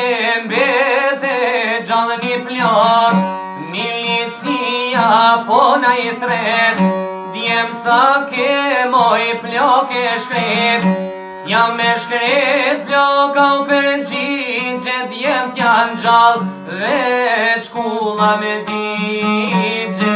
mbete gjallë një plak, milicia po na I thret, djem sa ke moj plak e shkret, s'jam me shkret plaka u përgjit, që djem t'jan gjallë dhe qkulla me digjet.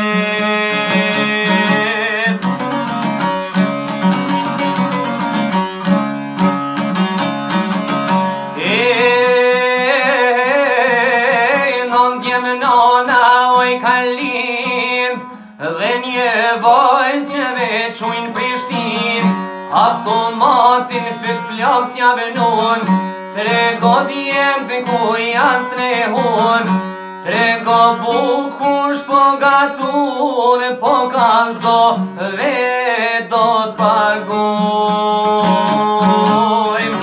Dhe një vojt që vequjnë Prishtin, automatin fyt plak s'ja venon, trego djem të ku janë strehon, trego bukush po gatun, po kalzo dhe do t'pagojmë.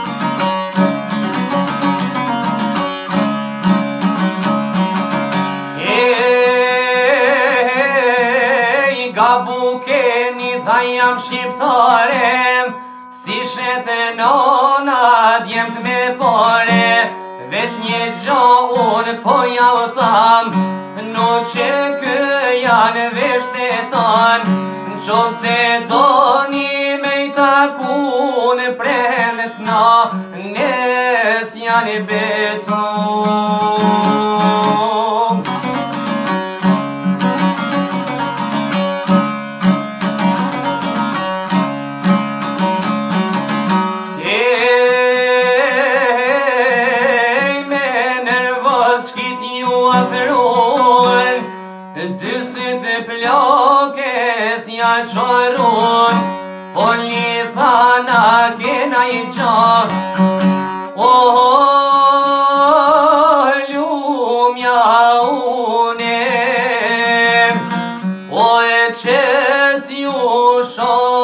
Gabu keni tha jam shqiptarem, si shete nona djem t'me pare, veç një gjo unë po ja u tham, no që kë janë veç të than, n'qo se doni me I takun, prenet na nes janë beton. Dysit plake s'ja qërun, folni thana kena I qak, lumja une, e qes ju shak.